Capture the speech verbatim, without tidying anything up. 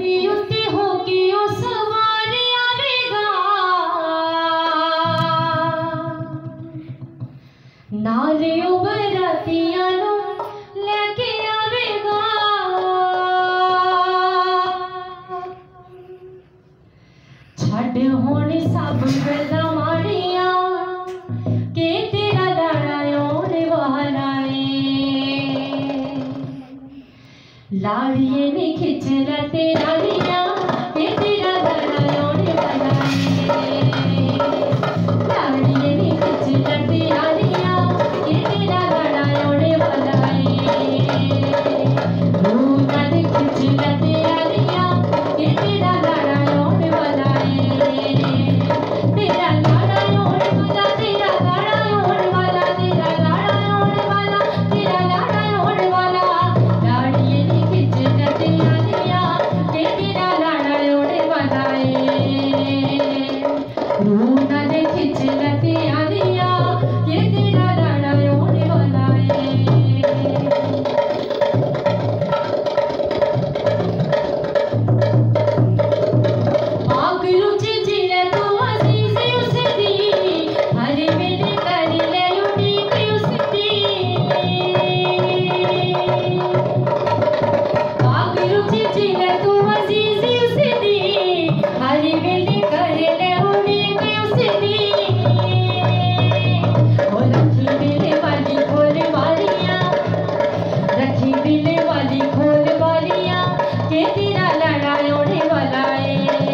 ऊटी ऊटी होके ओ सवार आवेगा, नाले ओ बरातियां नू लेके आवेगा। छड़ हुण सब गल्लां माड़ियां के तेरा लाड़ा आउण वाला ए। लाड़िए नी खिच लै तेरा लिया के तेरा लाड़ा आउण वाला ए। लाड़िए नी खिच लै तेरा लिया के तेरा लाड़ा आउण वाला ए। रूह नाल खिच लै तेरा लिया के तेरा लाड़ा आउण वाला ए। तेरा लाड़ा आउण वाला, तेरा लाड़ा आउण वाला, तेरा लाड़ा आउण वाला, तेरा लाड़ा आउण वाला। लाड़िए नी खिच लै तेरा लिया के तेरा लाड़ा आउण वाला ए। रूह नाल खिच लै तेरा लिया के तेरा लाड़ा आउण वाला ए। आग लुझ जिले तू अजीज उसदी, हर वेले कर ले उड़ीक उसदी। आग लुझ जिले तू अजीज उसदी, हर वेले कर ले उड़ीक उसदी। ओ रखी दिल वाली खोल वालियां, रखी दिल वाली खोल वालियां के तेरा लाड़ा आउण वाला ए।